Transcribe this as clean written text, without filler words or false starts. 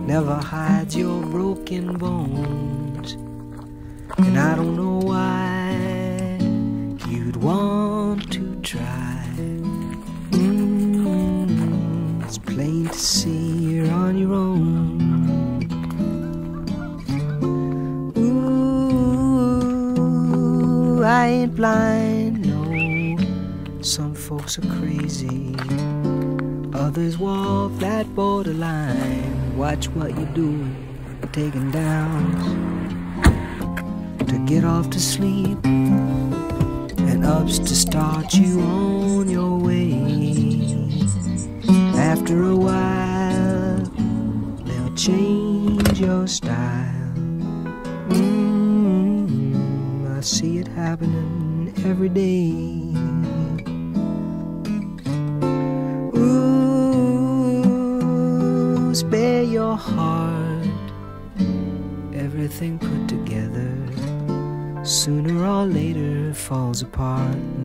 never hides your broken bones. And I don't know why you'd want to try. It's plain to see you're on your own. Ooh, I ain't blind, no. Some folks are crazy, others walk that borderline. Watch what you're doing, taking downs to get off to sleep, and ups to start you on your way. After a while, they'll change your style. I see it happening every day. Ooh, spare your heart, everything put together sooner or later falls apart.